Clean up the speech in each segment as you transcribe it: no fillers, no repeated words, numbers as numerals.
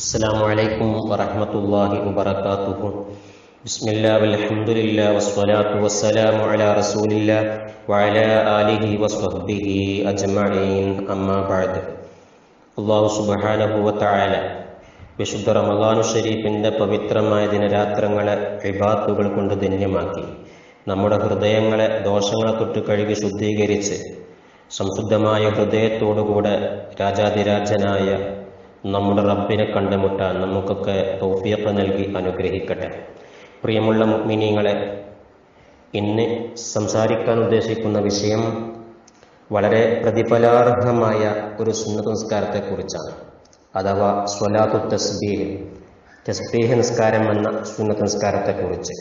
السلام عليكم ورحمة الله وبركاته. بسم الله والحمد لله والصلاة والسلام على رسول الله وعلى آله وصحبه أجمعين أما بعد. അല്ലാഹു സുബ്ഹാനഹു വ തആല വിശുദ്ധ റമളാൻ ഷരീഫിന്റെ പവിത്രമായ ദിനരാത്രങ്ങളെ ഇബാദത്തുകൾ കൊണ്ട് ധന്യമാക്കി നമ്മുടെ ഹൃദയങ്ങളെ ദോഷങ്ങളെ തൊട്ട് കഴുകി ശുദ്ധീകരിച്ച് സംശുദ്ധമായ ഹൃദയത്തോടുകൂടെ രാജാതിരാജനായ നമ്മുടെ റബ്ബിനെ കണ്ടുമുട്ടാൻ നമുക്കൊക്കെ തൗഫീഖ് നൽകി അനുഗ്രഹിക്കട്ടെ. പ്രിയമുള്ള മുഅ്മിനീങ്ങളെ, ഇന്ന് സംസാരിക്കാൻ ഉദ്ദേശിക്കുന്ന വിഷയം വളരെ പ്രതിഫലാർഹമായ ഒരു സുന്നത്ത് നിസ്കാരത്തെക്കുറിച്ചാണ്, അഥവാ സ്വലാത്തു തസ്ബീഹ്, തസ്ബീഹ് നിസ്കാരം എന്ന സുന്നത്ത് നിസ്കാരത്തെക്കുറിച്ച്.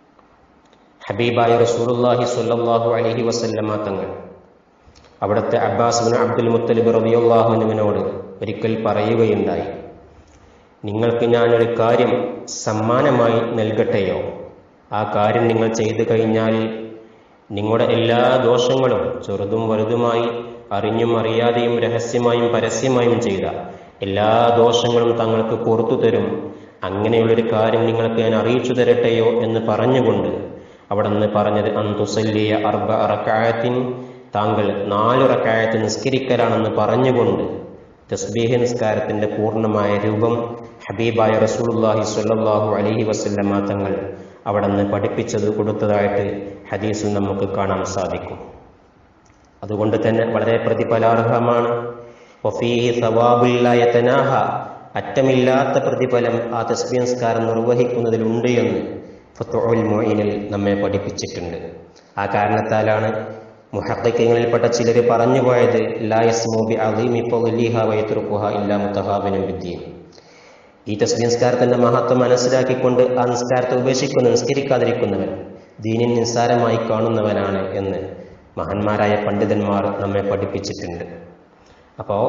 ഹബീബായ റസൂലുള്ളാഹി സ്വല്ലല്ലാഹു അലൈഹി വസല്ലമ തങ്ങൾ അവിടുത്തെ അബ്ബാസ് ബിൻ അബ്ദുൽ മുത്തലിബ് റളിയല്ലാഹു അൻഹുവിനോട് ഒരിക്കൽ പറയുകയുണ്ടായി, നിങ്ങൾക്ക് ഞാനൊരു കാര്യം സമ്മാനമായി നൽകട്ടെയോ? ആ കാര്യം നിങ്ങൾ ചെയ്തു കഴിഞ്ഞാൽ നിങ്ങളുടെ എല്ലാ ദോഷങ്ങളും ചെറുതും വലുതുമായി അറിഞ്ഞും അറിയാതെയും രഹസ്യമായും പരസ്യമായും ചെയ്ത എല്ലാ ദോഷങ്ങളും തങ്ങൾക്ക് പുറത്തു തരും. അങ്ങനെയുള്ളൊരു കാര്യം നിങ്ങൾക്ക് ഞാൻ അറിയിച്ചു തരട്ടെയോ എന്ന് പറഞ്ഞുകൊണ്ട് അവിടെ നിന്ന് പറഞ്ഞത് അൻതുസല്ലിയ അർബ റകഅത്തിൻ, താങ്കൾ 4 റകഅത്ത് നിസ്കരിക്കലാണെന്ന് പറഞ്ഞുകൊണ്ട് തസ്ബീഹ് നിസ്കാരത്തിന്റെ പൂർണ്ണമായ രൂപം ഹബീബായ റസൂലുള്ളാഹി സ്വല്ലല്ലാഹു അലൈഹി വസല്ലമ തങ്ങൾ അവിടെ നിന്ന് പഠിപ്പിച്ചത് കൊടുത്തതായിട്ട് ഹദീസിൽ നമുക്ക് കാണാൻ സാധിക്കും. അതുകൊണ്ട് തന്നെ വളരെ പ്രതിഫലാർഹമാണ്. വഫീഹി സവാബുൽ ലാ യതനാഹ, അറ്റമില്ലാത്ത പ്രതിഫലം ആ തസ്ബീഹ് നിസ്കാരം നിർവഹിക്കുന്നതിലുണ്ട് എന്ന് ഫത്ഹുൽ മുഈനിൽ നമ്മെ പഠിപ്പിച്ചിട്ടുണ്ട്. ആ കാരണത്താലാണ് മുഹഖ്ഖിഖീങ്ങളിൽപ്പെട്ട ചിലർ പറഞ്ഞു പോയത് ലാ യസ്മു ബി അളീമി ഫളിഹാ വയത്റുഖുഹാ ഇല്ലാ മുതഹാബിനുൻ ബിദ്ദീൻ. ഈ തസ്ബീഹ് നിസ്കാരത്തിന്റെ മഹത്വം മനസ്സിലാക്കിക്കൊണ്ട് ആ നിസ്കാരത്തെ നിസ്കരിക്കാതിരിക്കുന്നവൻ ദീനിൽ നിസ്സാരമായി കാണുന്നവനാണ് എന്ന് മഹാന്മാരായ പണ്ഡിതന്മാർ നമ്മെ പഠിപ്പിച്ചിട്ടുണ്ട്. അപ്പോൾ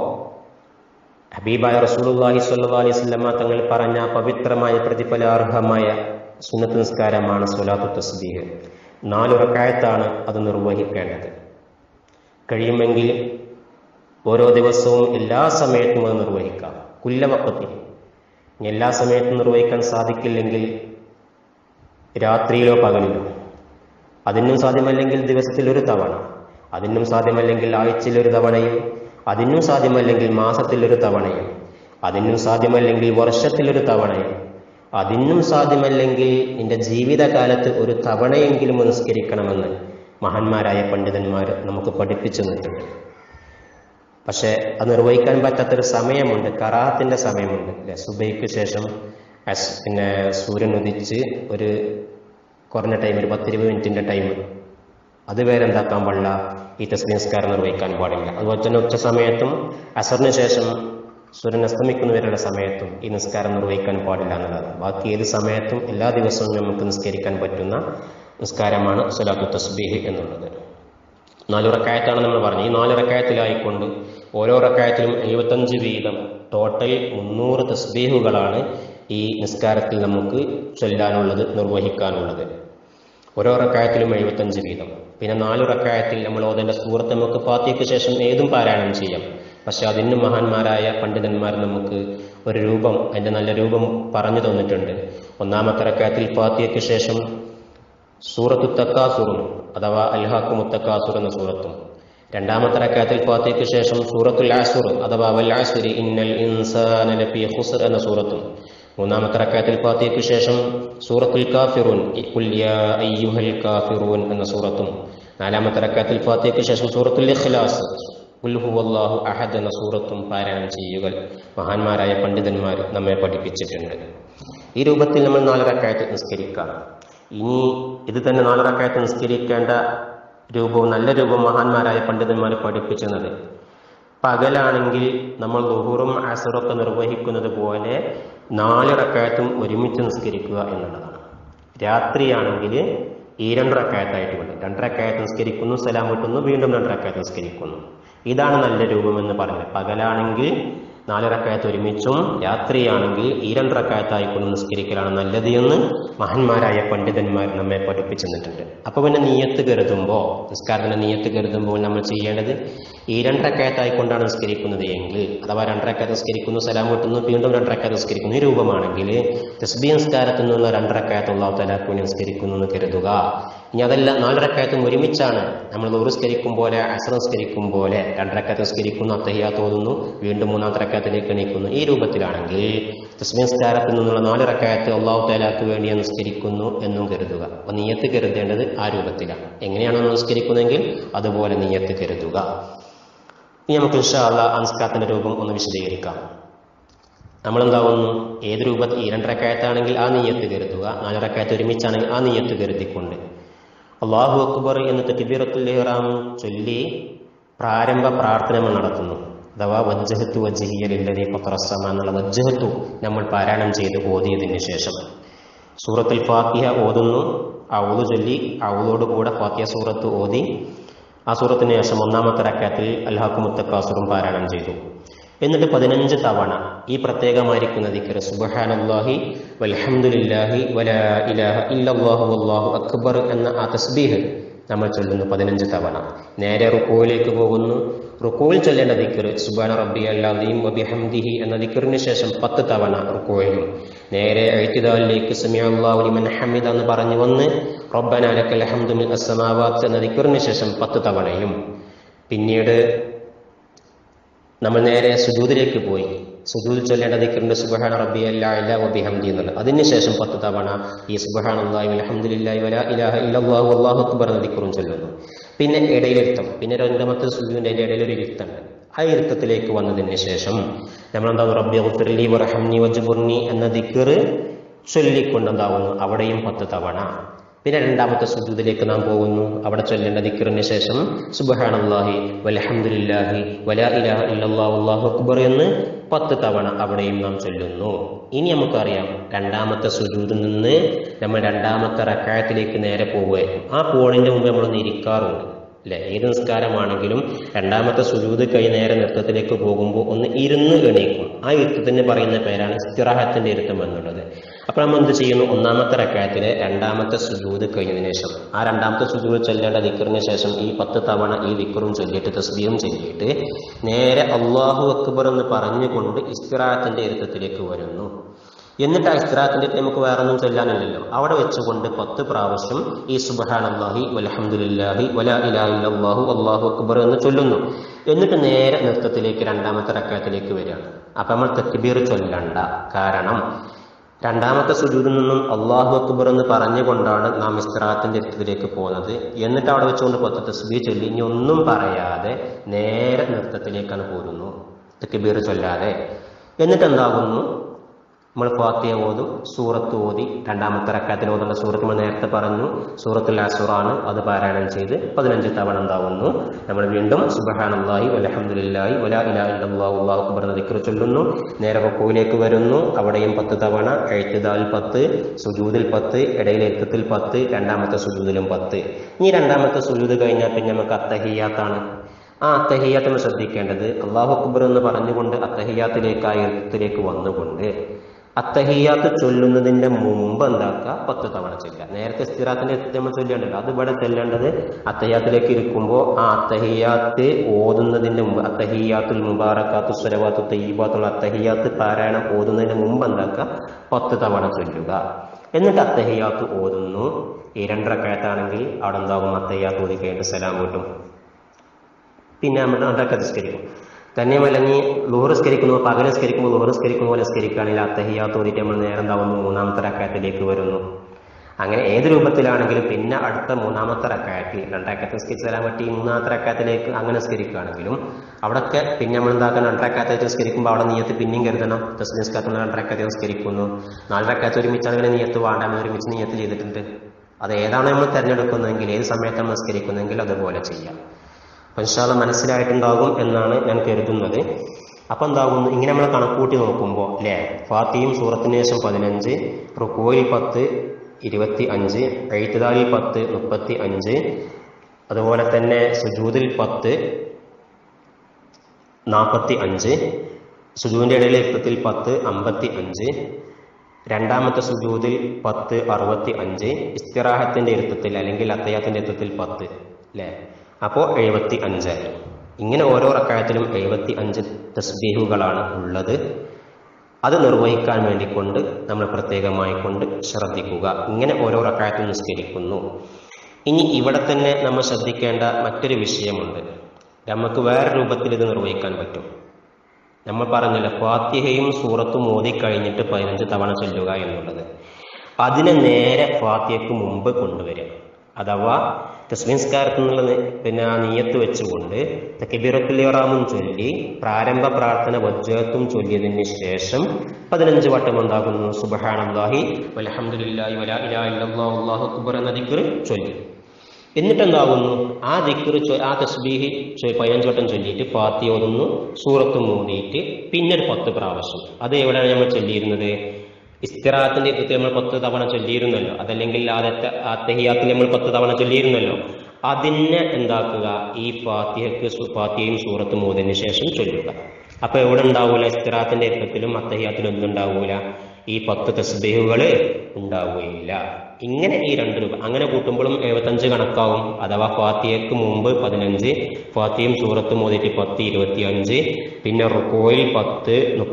ഹബീബായ റസൂലുള്ളാഹി സ്വല്ലല്ലാഹു അലൈഹി വസല്ലമ തങ്ങൾ പറഞ്ഞ പവിത്രമായ പ്രതിഫലാർഹമായ സുന്നത്ത് നിസ്കാരമാണ് സ്വലാത്തു തസ്ബീഹ്. 4 റകഅത്താണ് അത് നിർവഹിക്കേണ്ടത്. കഴിയുമെങ്കിൽ ഓരോ ദിവസവും എല്ലാ സമയത്തും അത് നിർവഹിക്കാം. കുല്ല വഖത്തി, എല്ലാ സമയത്തും നിർവഹിക്കാൻ സാധിക്കില്ലെങ്കിൽ രാത്രിയിലോ പകലിലോ, അതിനും സാധ്യമല്ലെങ്കിൽ ദിവസത്തിൽ ഒരു തവണ, അതിനും സാധ്യമല്ലെങ്കിൽ ആഴ്ചയിൽ ഒരു തവണയും, അതിനും സാധ്യമല്ലെങ്കിൽ മാസത്തിൽ ഒരു തവണയും, അതിനും സാധ്യമല്ലെങ്കിൽ വർഷത്തിലൊരു തവണയും, അതിനും സാധ്യമല്ലെങ്കിൽ നിന്റെ ജീവിതകാലത്ത് ഒരു തവണയെങ്കിലും നിസ്കരിക്കണമെന്ന് മഹാന്മാരായ പണ്ഡിതന്മാർ നമുക്ക് പഠിപ്പിച്ചു തന്നിട്ടുണ്ട്. പക്ഷെ അത് നിർവഹിക്കാൻ പറ്റാത്തൊരു സമയമുണ്ട്, കറാഹത്തിന്റെ സമയമുണ്ട്. സുബൈക്ക് ശേഷം സൂര്യൻ ഉദിച്ച് ഒരു കുറഞ്ഞ ടൈം, ഒരു 10-20 മിനിറ്റിന്റെ ടൈം, അതുവരെ എന്താക്കാൻ പാടില്ല, ഈ തസ്ബീഹ് നിസ്കാരം നിർവഹിക്കാൻ പാടില്ല. അതുപോലെ തന്നെ ഉച്ച സമയത്തും അസറിന് ശേഷം സൂര്യൻ അസ്തമിക്കുന്നവരുടെ സമയത്തും ഈ നിസ്കാരം നിർവഹിക്കാൻ പാടില്ല എന്നുള്ളതാണ്. ബാക്കി ഏത് സമയത്തും എല്ലാ ദിവസവും നമുക്ക് നിസ്കരിക്കാൻ പറ്റുന്ന നിസ്കാരമാണ് സ്വലാത്തു തസ്ബീഹ് എന്നുള്ളത്. 4 റകഅത്താണ് നമ്മൾ പറഞ്ഞത്. ഈ 4 റകഅത്തിലായിക്കൊണ്ട് ഓരോ റകഅത്തിലും 75 വീതം, ടോട്ടൽ 300 തസ്ബീഹുകളാണ് ഈ നിസ്കാരത്തിൽ നമുക്ക് ചൊല്ലാനുള്ളത്, നിർവഹിക്കാനുള്ളത്. ഓരോ റകഅത്തിലും 75 വീതം. പിന്നെ 4 റകഅത്തിൽ നമ്മൾ ഓതേണ്ട സൂറത്ത് നമുക്ക് ഫാത്തിഹയ്ക്ക് ശേഷം ഏതും പാരായണം ചെയ്യാം. പക്ഷെ അതിന് മഹാന്മാരായ പണ്ഡിതന്മാർ നമുക്ക് ഒരു രൂപം, അതിന്റെ നല്ല രൂപം പറഞ്ഞു തന്നിട്ടുണ്ട്. 1-ാമത്തെ റകഅത്തിൽ ഫാത്തിഹയ്ക്ക് ശേഷം സൂറത്തു തക്കാസുറും, അഥവാ അൽഹാക്കുമുത് തക്കാസുർ എന്ന സൂറത്തും, 2-ാമത്തെ റകഅത്തിൽ ഫാത്തിഹയ്ക്ക് ശേഷം സൂറത്തുൽ അസ്ർ അഥവാ വൽ അസ്രി ഇന്നൽ ഇൻസാന ലഫീ ഖുസ്ർ എന്ന സൂറത്തും, 3-ാമത്തെ റകഅത്തിൽ ഫാത്തിഹയ്ക്ക് ശേഷം സൂറത്തുൽ കാഫിറൂൻ ഖുൽ യാ അയ്യുഹൽ കാഫിറൂൻ എന്ന സൂറത്തും, 4-ാമത്തെ റകഅത്തിൽ ഫാത്തിഹയ്ക്ക് ശേഷം സൂറത്തുൽ ഇഖ്ലാസ് ഖുൽ ഹുവല്ലാഹു അഹദ് എന്ന സൂറത്തും പാരായണം ചെയ്യുക മഹാന്മാരായ പണ്ഡിതന്മാർ നമ്മെ പഠിപ്പിച്ചിട്ടുണ്ട്. ഈ രൂപത്തിൽ നമ്മൾ 4 റകഅത്ത് നിസ്കരിക്കാം. ഇനി ഇത് തന്നെ 4 റകഅത്ത് നിസ്കരിക്കേണ്ട രൂപവും നല്ല രൂപവും മഹാന്മാരായ പണ്ഡിതന്മാർ പഠിപ്പിച്ചത്, പകലാണെങ്കിൽ നമ്മൾ ളുഹുറും അസ്റൊക്കെ നിർവഹിക്കുന്നത് പോലെ 4 റകഅത്തും ഒരുമിച്ച് നിസ്കരിക്കുക എന്നുള്ളതാണ്. രാത്രിയാണെങ്കിൽ ഈ 2 റകഅത്തായിട്ട് വേണം. 2 റകഅത്ത് നിസ്കരിക്കുന്നു, സലാം വിട്ടുന്നു, വീണ്ടും 2 റകഅത്ത് നിസ്കരിക്കുന്നു. ഇതാണ് നല്ല രൂപമെന്ന് പറഞ്ഞത്. പകലാണെങ്കിൽ 4 റക്അത്ത് ഒരുമിച്ചും, രാത്രിയാണെങ്കിൽ ഈ 2 റക്അത്തായിക്കൊണ്ട് നിസ്കരിക്കലാണ് നല്ലത് എന്ന് മഹാന്മാരായ പണ്ഡിതന്മാർ നമ്മെ പഠിപ്പിച്ചു തന്നിട്ടുണ്ട്. അപ്പോൾ പിന്നെ നിയ്യത്ത് കരുതുമ്പോൾ, നിസ്കാരത്തിന്റെ നിയ്യത്ത് കരുതുമ്പോൾ നമ്മൾ ചെയ്യേണ്ടത് ഈ 2 റക്അത്തായിക്കൊണ്ടാണ് നിസ്കരിക്കുന്നത് എങ്കിൽ, അഥവാ 2 റക്അത്ത് നിസ്കരിക്കുന്നു, സലാം കിട്ടുന്നു, വീണ്ടും 2 റക്അത്ത് നിസ്കരിക്കുന്നു, ഈ രൂപമാണെങ്കിൽ തസ്ബീഹ് നിസ്കാരത്തിൽ നിന്നുള്ള 2 റക്അത്ത് അല്ലാഹു തആലക്ക് വേണ്ടി നിസ്കരിക്കുന്നു എന്ന് കരുതുക. ഇനി അതല്ല 4 റക്അത്തും ഒരുമിച്ചാണ്, നമ്മൾ ളുഹർ നിസ്കരിക്കും പോലെ അസ്ർ നിസ്കരിക്കും പോലെ 2 റക്അത്ത് നിസ്കരിക്കുന്നു, അത്തഹിയ്യാത്ത് ഓതുന്നു, വീണ്ടും 3ാമത്തെ റക്അത്തിലേക്ക് എണീക്കുന്നു, ഈ രൂപത്തിലാണെങ്കിൽ തസ്ബീഹ് നിസ്കാരത്തിൽ നിന്നുള്ള 4 റക്അത്ത് അല്ലാഹു തആലക്ക് വേണ്ടി നിസ്കരിക്കുന്നു എന്നും കരുതുക. അപ്പോൾ നിയ്യത്ത് കരുതേണ്ടത് ആ രൂപത്തിലാണ്. എങ്ങനെയാണോ നിസ്കരിക്കുന്നതെങ്കിൽ അതുപോലെ നിയ്യത്ത് കരുതുക. ഇനി നമുക്ക് ഇൻഷാ അല്ലാഹ് നിസ്കാരത്തിന്റെ രൂപം ഒന്ന് വിശദീകരിക്കാം. നമ്മളെന്താവുന്നു, ഏത് രൂപത്തിൽ ഈ 2 റക്അത്താണെങ്കിൽ ആ നിയ്യത്ത് കരുതുക, 4 റക്അത്ത് ഒരുമിച്ചാണെങ്കിൽ ആ നിയ്യത്ത് കരുതിക്കൊണ്ട് അല്ലാഹു അക്ബർ എന്ന് തക്ബീറത്തുൽ ഇഹ്റാം ചൊല്ലി പ്രാരംഭ പ്രാർത്ഥന നമ്മൾ നടത്തുന്നു. അഥവാ വജ്ജഹത്തു വജ്ഹിയ ലില്ലദീ ഫത്തറസ് സമാ എന്നുള്ള വജ്ജഹത്തു നമ്മൾ പാരായണം ചെയ്ത് ഓതിയതിന് ശേഷം സൂറത്തുൽ ഫാത്തിഹ ഓതുന്നു. ഔദു ചൊല്ലി ഔദോട് കൂടെ ഫാത്തിഹ സൂറത്ത് ഓതി ആ സൂറത്തിന് ശേഷം 1ാമത്തെ റക്അത്തിൽ അൽഹാകുമുത് തകാസുറും പാരായണം ചെയ്തു. എന്നിട്ട് 15 തവണ ഈ പ്രത്യേകമായിരിക്കുന്ന ദിക്ർ സുബ്ഹാനല്ലാഹി വൽഹംദുലില്ലാഹി വലാ ഇലാഹ ഇല്ലല്ലാഹു വല്ലാഹു അക്ബർ എന്ന ആ തസ്ബീഹ് നമ്മൾ ചൊല്ലുന്നു 15 തവണ. നേരെ റുകൂയിലേക്ക് പോകുന്നു. റുകൂയിൽ ചൊല്ലേണ്ട ദിക്ർ സുബ്ഹാന റബ്ബിയൽ അസീം വബിഹംദിഹി എന്ന ദിക്റിന് ശേഷം 10 തവണ റുകൂയിലും, നേരെ ഇഅ്തിദാലിലേക്ക് സമിഅല്ലാഹു ലിമൻ ഹമിദ എന്ന് പറഞ്ഞു വന്ന് റബ്ബനാ ലക്കൽ ഹംദു മിൻ അസ്സമാവാത്ത് എന്ന ദിക്റിന് ശേഷം 10 തവണയും, പിന്നീട് നമ്മൾ നേരെ സുജൂദിലേക്ക് പോയി. സുജൂദിൽ ചൊല്ലേണ്ട ദിക്റുണ്ട് സുബ്ഹാന റബ്ബിയൽ അഅ്ല വബിഹംദി എന്നുള്ളത്. അതിനുശേഷം 10 തവണ ഈ സുബ്ഹാനല്ലാഹി വൽഹംദുലില്ലാഹി വലാ ഇലാഹ ഇല്ലല്ലാഹു വല്ലാഹു അക്ബർ എന്ന ദിക്റും ചൊല്ലുന്നു. പിന്നെ ഇടയിലിരുത്തം, പിന്നെ 2ാമത്തെ സുജൂദിന്റെ ഇടയിലൊരു ഇരുത്തമുണ്ട്. ആ ഇരുത്തത്തിലേക്ക് വന്നതിന് ശേഷം നമ്മളെന്താ റബ്ബി ഗ്ഫിർലി വർഹംനി വജ്ബുർനി എന്ന ദിക്ർ ചൊല്ലിക്കൊണ്ടെന്താവുന്നു അവിടെയും 10 തവണ. പിന്നെ 2ാമത്തെ സുജൂദിലേക്ക് നാം പോകുന്നു. അവിടെ ചൊല്ലേണ്ട ദിക്റിന് ശേഷം സുബ്ഹാനല്ലാഹി വൽഹംദുലില്ലാഹി വലാ ഇലാഹ ഇല്ലല്ലാഹു വല്ലാഹു അക്ബർ എന്ന് 10 തവണ അവിടെയും നാം ചൊല്ലുന്നു. ഇനി നമുക്കറിയാം 2ാമത്തെ സുജൂദിൽ നിന്ന് നമ്മൾ 2ാമത്തെ റക്അത്തിലേക്ക് നേരെ പോവുകയായിരിക്കും. ആ പോണിന്റെ മുമ്പ് നമ്മളൊന്ന് ഇരിക്കാറുണ്ട് അല്ലെ? ഏത് നിസ്കാരമാണെങ്കിലും 2ാമത്തെ സുജൂദ് കഴിഞ്ഞ് നേരെ നൃത്തത്തിലേക്ക് പോകുമ്പോൾ ഒന്ന് ഇരുന്ന് എണീക്കും. ആ ഇരുത്തത്തിന് പറയുന്ന പേരാണ് ഇസ്തിറാഹത്തിന്റെ ഇരുത്തം എന്നുള്ളത്. അപ്പോൾ നമ്മൾ എന്ത് ചെയ്യുന്നു, 1ാമത്തെ റക്അത്തിലെ 2ാമത്തെ സുജൂദ് കഴിഞ്ഞതിന് ശേഷം ആ 2ാമത്തെ സുജൂദ് ചൊല്ലേണ്ട ദിക്റിന് ശേഷം ഈ 10 തവണ ഈ ദിക്റും ചൊല്ലിയിട്ട് തസ്ബീഹും ചൊല്ലിയിട്ട് നേരെ അല്ലാഹു അക്ബർ എന്ന് പറഞ്ഞുകൊണ്ട് ഇസ്തിറാഹത്തിന്റെ ഇരുത്തത്തിലേക്ക് വരുന്നു. എന്നിട്ട് ആ ഇസ്തിറാഹത്തിന്റെ നമുക്ക് വേറെ ഒന്നും ചൊല്ലാനില്ലല്ലോ, അവിടെ വെച്ചുകൊണ്ട് 10 പ്രാവശ്യം ഈ സുബ്ഹാനല്ലാഹി വൽഹംദുലില്ലാഹി വലാ ഇലാഹ ഇല്ലല്ലാഹു വല്ലാഹു അക്ബർ എന്ന് ചൊല്ലുന്നു. എന്നിട്ട് നേരെ നൃത്തത്തിലേക്ക് 2ാമത്തെ റക്അത്തിലേക്ക് വരികയാണ്. അപ്പൊ നമ്മൾ തക്ബീർ ചൊല്ലണ്ട. കാരണം 2ാമത്തെ സുജൂദിൽ നിന്നും അല്ലാഹു അക്ബർ എന്ന് പറഞ്ഞുകൊണ്ടാണ് നാം ഇസ്തിറാഹത്തിന്റെ ഇരുത്തത്തിലേക്ക് പോകുന്നത്. എന്നിട്ട് അവിടെ വെച്ചുകൊണ്ട് 10 തസ്ബീഹ് ചൊല്ലി ഇനി ഒന്നും പറയാതെ നേരെ നൃത്തത്തിലേക്കാണ് പോരുന്നു, തക്ബീർ ചൊല്ലാതെ. എന്നിട്ട് എന്താകുന്നു, നമ്മൾ ഫാത്തിഹ ഓതും, സൂറത്ത് ഓതി 2ാമത്തെ റക്അത്തിൽ ഓതുന്ന സൂറത്ത് നമ്മൾ നേരത്തെ പറഞ്ഞു സൂറത്തുൽ അസ്റാണ്, അത് പാരായണം ചെയ്ത് 15 തവണ എന്താവുന്നു നമ്മൾ വീണ്ടും സുബ്ഹാനല്ലാഹി വൽഹംദുലില്ലാഹി വലാ ഇലാഹ ഇല്ലല്ലാഹു വല്ലാഹു അക്ബർ എന്ന ദിക്ർ ചൊല്ലുന്നു. നേരെ റുകൂയിലേക്ക് വരുന്നു. അവിടെയും 10 തവണ, ഇഅ്തിദാൽ 10, സുജൂദിൽ 10, ഇടയിലെ ഇരുത്തത്തിൽ 10, 2ാമത്തെ സുജൂദിലും 10. ഇനി 2ാമത്തെ സുജൂദ് കഴിഞ്ഞാൽ പിന്നെ നമുക്ക് അത്തഹിയ്യാത്താണ്. ആ അത്തഹിയ്യാത്ത് നമ്മൾ ശ്രദ്ധിക്കേണ്ടത് അല്ലാഹു അക്ബർ എന്ന് പറഞ്ഞുകൊണ്ട് അത്തഹിയ്യാത്തിലേക്ക് ആ ഇരുത്തത്തിലേക്ക് വന്നുകൊണ്ട് അത്തഹിയ്യാത്ത് ചൊല്ലുന്നതിന്റെ മുമ്പ് എന്താക്കുക, 10 തവണ ചൊല്ലുക. നേരത്തെ ഇസ്തിറാഹത്തിന്റെ നമ്മൾ ചൊല്ലേണ്ടല്ലോ, അത് ഇവിടെ ചൊല്ലേണ്ടത് അത്തഹിയ്യാത്തിലേക്ക് ഇരിക്കുമ്പോൾ ആ അത്തഹിയ്യാത്ത് ഓതുന്നതിന്റെ മുമ്പ് അത്തഹിയ്യാത്തുൽ മുബാറകാത്തു സ്വലവാത്തു തയ്യിബാത്തുള്ള അത്തഹിയ്യാത്ത് പാരായണം ഓതുന്നതിന് മുമ്പ് എന്താക്കുക, 10 തവണ ചൊല്ലുക. എന്നിട്ട് അത്തഹിയ്യാത്ത് ഓതുന്നു. ഈ 2 റക്അത്താണെങ്കിൽ അവിടെ എന്താകും, അത്തഹിയ്യാത്ത് ഓതി കഴിഞ്ഞിട്ട് സലാം വീട്ടും. പിന്നെ നമ്മൾ 2 റക്അത്ത് നിസ്കരിക്കും. തന്നെയുമല്ലെങ്കിൽ ളുഹർ നിസ്കരിക്കുമ്പോൾ പകൽ നിസ്കരിക്കുമ്പോൾ ളുഹർ നിസ്കരിക്കുന്ന പോലെ നിസ്കരിക്കുകയാണെങ്കിൽ അത്തഹിയ്യാത്ത് ഓതിയിട്ട് നമ്മൾ നേരെ എന്താവുന്നു 3ാമത്തെ റക്അത്തിലേക്ക് വരുന്നു. അങ്ങനെ ഏത് രൂപത്തിലാണെങ്കിലും പിന്നെ അടുത്ത 3ാമത്തെ റക്അത്തിൽ 2 റക്അത്ത് നിസ്കരിച്ച് തരാൻ പറ്റി 3ാമത്തെ റക്അത്തിലേക്ക് അങ്ങനെ നിസ്കരിക്കുകയാണെങ്കിലും അവിടെയൊക്കെ പിന്നെ നമ്മൾ എന്താക്കാൻ 2 റക്അത്തായിട്ട് നിസ്കരിക്കുമ്പോൾ അവിടെ നിയ്യത്ത് പിന്നെയും കരുതണം. തസ്ബീഹ് നിസ്കാരത്തിൽ 2 റക്അത്ത് നിസ്കരിക്കുന്നു. 4 റക്അത്ത് ഒരുമിച്ചാണെങ്കിൽ നിയ്യത്ത് വേണ്ട, നമ്മൾ ഒരുമിച്ച് നിയ്യത്ത് ചെയ്തിട്ടുണ്ട്. അത് ഏതാണ് നമ്മൾ തിരഞ്ഞെടുക്കുന്നതെങ്കിൽ, ഏത് സമയത്താണ് നിസ്കരിക്കുന്നതെങ്കിൽ അതുപോലെ ചെയ്യാം. അപ്പോൾ ഇൻഷാ അല്ലാഹ് മനസ്സിലായിട്ടുണ്ടാകും എന്നാണ് ഞാൻ കരുതുന്നത്. അപ്പം എന്താകുന്നു, ഇങ്ങനെ നമ്മൾ കണക്കൂട്ടി നോക്കുമ്പോൾ അല്ലേ, ഫാത്തിഹയും സൂറത്തിന് ശേഷം 15, റുകൂയിൽ 10, 25, ഇഅ്തിദാലിൽ 10, 35, അതുപോലെ തന്നെ സുജൂദിൽ 10, 45, സുജൂദിന്റെ ഇടയിലെ ഇരുത്തത്തിൽ 10 55, രണ്ടാമത്തെ സുജൂദിൽ 10 65, ഇസ്തിറാഹത്തിന്റെ ഇരുത്തത്തിൽ അല്ലെങ്കിൽ അത്തഹിയ്യാത്തിന്റെ ഇരുത്തത്തിൽ 10 അല്ലേ? അപ്പോൾ 75. ഇങ്ങനെ ഓരോ റക്അത്തിലും 75 തസ്ബീഹുകളാണ് ഉള്ളത്. അത് നിർവഹിക്കാൻ വേണ്ടിക്കൊണ്ട് നമ്മൾ പ്രത്യേകമായി കൊണ്ട് ശ്രദ്ധിക്കുക. ഇങ്ങനെ ഓരോ റക്അത്തും നിസ്കരിക്കുന്നു. ഇനി ഇവിടെ തന്നെ നമ്മൾ ശ്രദ്ധിക്കേണ്ട മറ്റൊരു വിഷയമുണ്ട്. നമുക്ക് വേറെ രൂപത്തിൽ ഇത് നിർവഹിക്കാൻ പറ്റും. നമ്മൾ പറഞ്ഞില്ല, ഫാത്തിഹയും സൂറത്തും ഓതി കഴിഞ്ഞിട്ട് 15 തവണ ചൊല്ലുക എന്നുള്ളത്. അതിനെ നേരെ ഫാത്തിഹയ്ക്ക് മുമ്പ് കൊണ്ടുവരിക. അഥവാ തസ്ബീഹ് പിന്നെ ആ നിയ്യത്ത് വെച്ചുകൊണ്ട് തക്ബീറത്തുൽ ഇഹ്റാമും ചൊല്ലി പ്രാരംഭ പ്രാർത്ഥന വജ്ജത്തും ചൊല്ലിയതിന് ശേഷം 15 വട്ടം എന്താകുന്നു? സുബ്ഹാനല്ലാഹി വൽഹംദുലില്ലാഹി വലാ ഇലാഹ ഇല്ലല്ലാഹു അല്ലാഹു അക്ബർ എന്ന ദിക്ർ ചൊല്ലി. എന്നിട്ട് എന്താകുന്നു? ആ ദിക്ർ ആ തസ്ബീഹ് 15 വട്ടം ചൊല്ലിയിട്ട് ഫാത്തിഹ ഓതുന്നു, സൂറത്തും ഓതിയിട്ട് പിന്നെ ഒരു 10 പ്രാവശ്യം. അത് എവിടെയാണ് നമ്മൾ ചൊല്ലിയിരുന്നത്? ഇസ്തിറാഹത്തിന്റെ ഇരുത്തത്തിൽ നമ്മൾ 10 തവണ ചൊല്ലിയിരുന്നല്ലോ. അതല്ലെങ്കിൽ ആദ്യത്തെ അത്തഹിയ്യാത്തിൽ നമ്മൾ 10 തവണ ചൊല്ലിയിരുന്നല്ലോ. അതിനെ എന്താക്കുക? ഈ ഫാത്തിഹയും സൂറത്തും ഓതിയതിനു ശേഷം ചൊല്ലുക. അപ്പൊ എവിടെ ഉണ്ടാവൂല? ഇസ്തിറാഹത്തിന്റെ ഇരുത്തത്തിലും അത്തഹിയ്യാത്തിലും ഒന്നും ഉണ്ടാവൂല, ഈ 10 തസ്ബീഹുകൾ ഉണ്ടാവുകയില്ല. ഇങ്ങനെ ഈ 2 രൂപ അങ്ങനെ കൂട്ടുമ്പോഴും 75 കണക്കാവും. അഥവാ ഫാത്തിഹയ്ക്ക് മുമ്പ് 15, ഫാത്തിഹയും സൂറത്തും ഓതിയിട്ട് 10 25, പിന്നെ റുകൂഇൽ 10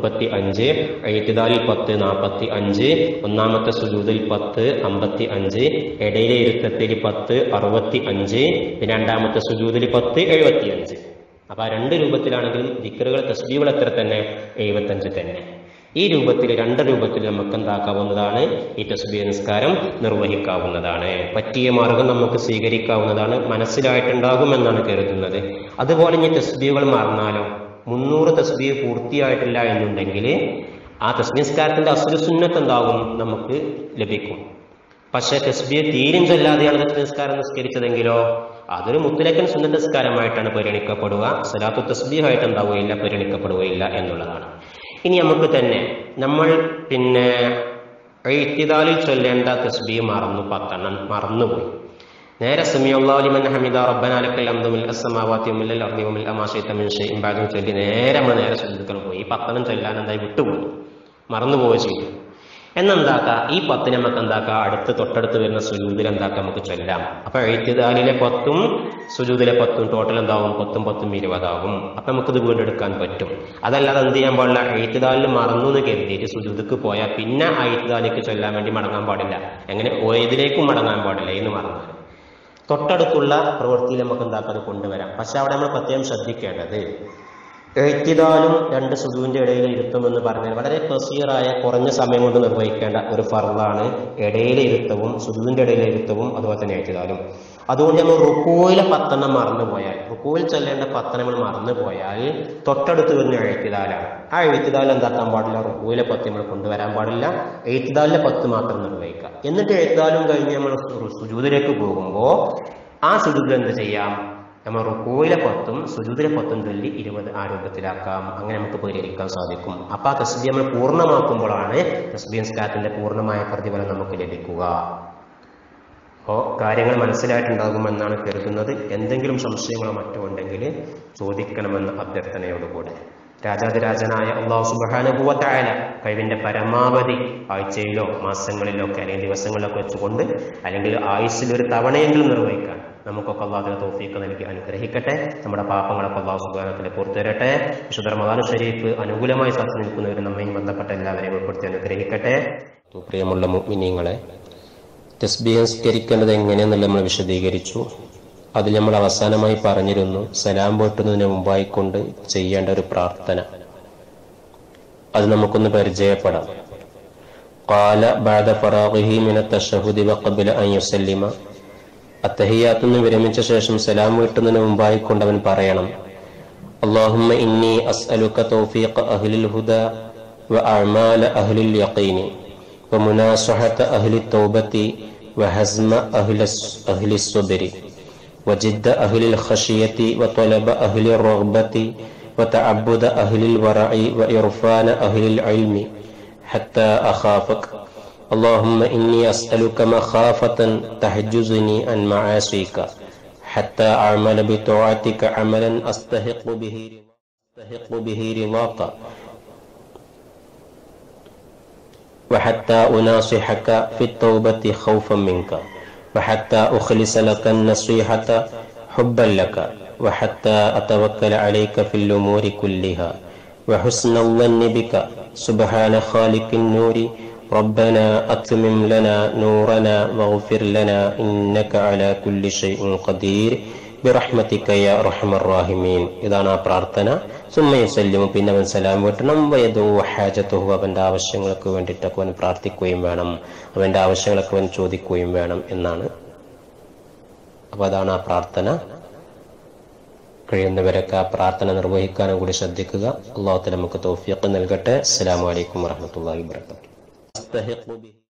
35, ഇഅ്തിദാലിൽ 10 45, ഒന്നാമത്തെ സുജൂദിൽ 10 55, ഇടയിലെ ഇരുത്തത്തിൽ 10 65, പിന്നെ രണ്ടാമത്തെ സുജൂദിൽ 10 75. അപ്പൊ ആ 2 രൂപത്തിലാണെങ്കിലും ദിക്റുകൾ തസ്ബീഹുകൾ എത്ര തന്നെ? 75 തന്നെ. ഈ രൂപത്തിൽ 2 രൂപത്തിൽ നമുക്ക് എന്താക്കാവുന്നതാണ്? ഈ തസ്ബീഹ് നിസ്കാരം നിർവഹിക്കാവുന്നതാണ്. പറ്റിയ മാർഗം നമുക്ക് സ്വീകരിക്കാവുന്നതാണ്. മനസ്സിലായിട്ടുണ്ടാകുമെന്നാണ് കരുതുന്നത്. അതുപോലെ ഇനി തസ്ബീഹുകൾ മറന്നാലോ? 300 തസ്ബീഹ് പൂർത്തിയായിട്ടില്ല എന്നുണ്ടെങ്കിൽ ആ തസ്ബീഹ് നിസ്കാരത്തിന്റെ അസ്ലു സുന്നത്ത് എന്താകും? നമുക്ക് ലഭിക്കും. പക്ഷെ തസ്ബീഹ് തീരും ചൊല്ലാതെയാണ് തസ്ബീഹ് നിസ്കാരം നിസ്കരിച്ചതെങ്കിലോ അതൊരു മുത്തലക്കൻ സുന്നത്ത് നിസ്കാരമായിട്ടാണ് പരിഗണിക്കപ്പെടുക. സലാത്തു തസ്ബീഹായിട്ട് എന്താവുകയില്ല, പരിഗണിക്കപ്പെടുകയില്ല എന്നുള്ളതാണ്. ഇനി നമുക്ക് തന്നെ നമ്മൾ പിന്നെ ഇഅ്തിദാലിൽ ചൊല്ലേണ്ട തസ്ബീഹ് മറന്നുപോയി. നേരെ സമിഅല്ലാഹു ലിമൻ ഹമിദ റബ്ബനാ ലക്കൽ ഹംദു മിൽ അസ്സമാവാതി വമിൽ അർളി വമിൽ മാ ശൈത മിൻ ഷൈഇൻ ബഅദു ചൊല്ലി നേരെ സുജൂദിൽ പോയി. ഈ 10 ചൊല്ലാൻ എന്തായി വിട്ടുപോയി, മറന്നുപോവുക ചെയ്തു. എന്നെന്താക്കുക? ഈ 10 നമുക്ക് എന്താക്കാം? തൊട്ടടുത്ത് വരുന്ന സുജൂദിൽ എന്താക്കാം? നമുക്ക് ചൊല്ലാം. അപ്പൊ ഇഅ്തിദാലിലെ 10ഉം സുജൂദിലെ 10ഉം ടോട്ടൽ എന്താവും? 10ഉം 10ഉം 20 ആകും. അപ്പൊ നമുക്കിത് വീണ്ടെടുക്കാൻ പറ്റും. അതല്ലാതെ എന്ത് ചെയ്യാൻ പാടില്ല? ഇഅ്തിദാലിൽ മറന്നു എന്ന് കരുതിയിട്ട് സുജൂദിക്ക് പോയാൽ പിന്നെ ആ ഇഅ്തിദാലിലേക്ക് ചൊല്ലാൻ വേണ്ടി മടങ്ങാൻ പാടില്ല. എങ്ങനെ? ഏതിലേക്കും മടങ്ങാൻ പാടില്ല എന്ന് മറന്നാൽ. തൊട്ടടുത്തുള്ള പ്രവൃത്തിയിൽ നമുക്ക് എന്താക്കാൻ കൊണ്ടുവരാം. പക്ഷെ അവിടെ നമ്മൾ പ്രത്യേകം ശ്രദ്ധിക്കേണ്ടത് ഇഅ്തിദാലും 2 സുജൂദിന്റെ ഇടയിൽ ഇരുത്തുമെന്ന് പറഞ്ഞാൽ വളരെ ഖസീറായ കുറഞ്ഞ സമയം കൊണ്ട് നിർവഹിക്കേണ്ട ഒരു ഫർളാണ് ഇടയിലെ ഇരുത്തവും സുജൂദിന്റെ ഇടയിലെ ഇരുത്തവും അതുപോലെ തന്നെ ഇഅ്തിദാലും. അതുകൊണ്ട് നമ്മൾ റുകൂഇലെ 10 മറന്നുപോയാൽ, റുകൂഇൽ ചൊല്ലേണ്ട 10 നമ്മൾ മറന്നുപോയാൽ തൊട്ടടുത്ത് വരുന്ന ഇഅ്തിദാലാണ്. ആ ഇഅ്തിദാൽ എന്താക്കാൻ പാടില്ല? റുകൂഇലെ 10 നമ്മൾ കൊണ്ടുവരാൻ പാടില്ല. ഇഅ്തിദാലിലെ 10 മാത്രം നിർവഹിക്കുക. എന്നിട്ട് ഇഅ്തിദാലും കഴിഞ്ഞ് നമ്മൾ സുജൂദിലേക്ക് പോകുമ്പോൾ ആ സുജൂദിൽ എന്ത് ചെയ്യാം? നമ്മൾ റുകൂഇലെ 10ഉം സുജൂദിലെ 10ഉം ചൊല്ലി 20 ആ രൂപത്തിലാക്കാം. അങ്ങനെ നമുക്ക് പരിഹരിക്കാൻ സാധിക്കും. അപ്പൊ ആ തസ്ബീഹ് നമ്മൾ പൂർണ്ണമാക്കുമ്പോഴാണ് തസ്ബീഹ് നിസ്കാരത്തിന്റെ പൂർണ്ണമായ പ്രതിഫലം നമുക്ക് ലഭിക്കുക. അപ്പോൾ കാര്യങ്ങൾ മനസ്സിലായിട്ടുണ്ടാകുമെന്നാണ് കരുതുന്നത്. എന്തെങ്കിലും സംശയങ്ങളോ മറ്റോ ഉണ്ടെങ്കിൽ ചോദിക്കണമെന്ന അഭ്യർത്ഥനയോടുകൂടെ രാജാതിരാജനായ അല്ലാഹു സുബ്ഹാനഹു വ തആല കഴിവിന്റെ പരമാവധി ആഴ്ചയിലോ മാസങ്ങളിലോ ഒക്കെ അല്ലെങ്കിൽ ദിവസങ്ങളിലൊക്കെ വെച്ചുകൊണ്ട് അല്ലെങ്കിൽ ആയുസ്സിൽ ഒരു തവണയെങ്കിലും നിർവഹിക്കാൻ നമുക്കൊക്കെ അല്ലാഹു തൗഫീഖ് നൽകി അനുഗ്രഹിക്കട്ടെ. നമ്മുടെ പാപങ്ങളൊക്കെ അല്ലാഹു സുബ്ഹാനഹു വ തആല പുറത്തു തരട്ടെ. വിശുദ്ധ റമദാൻ ഷരീഫ് അനുകൂലമായി സാക്ഷി നിൽക്കുന്നവരും നമ്മയും ബന്ധപ്പെട്ട എല്ലാവരെയും ഉൾപ്പെടുത്തി അനുഗ്രഹിക്കട്ടെ. പ്രിയമുള്ള മുഅ്മിനീങ്ങളെ, തസ്ബീഹ് നിസ്കരിക്കേണ്ടത് എങ്ങനെയെന്നുള്ള നമ്മൾ വിശദീകരിച്ചു. അതിൽ നമ്മൾ അവസാനമായി പറഞ്ഞിരുന്നു സലാം വീട്ടുന്നതിന് മുമ്പായിക്കൊണ്ട് ചെയ്യേണ്ട ഒരു പ്രാർത്ഥന. അത് നമുക്കൊന്ന് പരിചയപ്പെടാം. ഖാല ബഅദ ഫറാഗിഹി മിന തശഹുദി വഖബല അൻ യുസല്ലിമ. അത്തഹിയ്യാത്തുനിന്ന് വിരമിച്ച ശേഷം സലാം വീട്ടുന്നതിന് മുമ്പായിക്കൊണ്ട് അവൻ പറയണം, അല്ലാഹുമ്മ ഇന്നി അസ്അലുക തൗഫീഖ അഹ്ലിൽ ഹുദാ വ അഅമാല അഹ്ലിൽ യഖീനി വ മുനാസഹത അഹ്ലി തൗബതി വ ഹസ്മ അഹ്ലി സ്സബ്രി وجد أهل الخشية وطلب أهل الرغبة وتعبد أهل الورع وإرفان أهل العلم حتى أخافك اللهم إني أسألك مخافة تحجزني عن معاصيك حتى أعمل بطاعتك عملا أستحق به رضاك وحتى أناصحك في التوبة خوفا منك وحتى أخلص لك النصيحة حبا لك وحتى أتوكل عليك في الأمور كلها وحسن الظن بك سبحان خالق النور ربنا أتمم لنا نورنا واغفر لنا إنك على كل شيء قدير برحمتك يا أرحم الراحمين. ഇതാണ് ആ പ്രാർത്ഥന. സുമ്മ യുസല്ലിമു, പിന്നെ അവൻ സലാം വീട്ടണം. വയദു ഹാജത്തുഹു, അവന്റെ ആവശ്യങ്ങൾക്ക് വേണ്ടിയിട്ടൊക്കെ അവൻ പ്രാർത്ഥിക്കുകയും വേണം, അവന്റെ ആവശ്യങ്ങളൊക്കെ അവൻ ചോദിക്കുകയും വേണം എന്നാണ്. അപ്പൊ അതാണ് ആ പ്രാർത്ഥന. കഴിയുന്നവരൊക്കെ ആ പ്രാർത്ഥന നിർവഹിക്കാനും കൂടി ശ്രദ്ധിക്കുക. അല്ലാഹു തആല നമുക്ക് തൗഫീഖ് നൽകട്ടെ. അസ്സലാമു അലൈക്കും വറഹ്മത്തുള്ളാഹി വബറകാതുഹു.